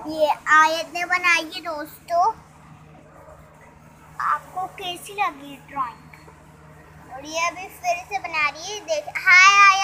ये आयत ने बनाई है दोस्तों। आपको कैसी लगी ड्राइंग? और ये अभी फिर से बना रही है। देख, हाय